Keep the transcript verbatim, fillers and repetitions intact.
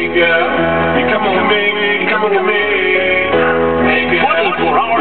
girl. You coming with me, you coming with me. Hey, girl. twenty-four hours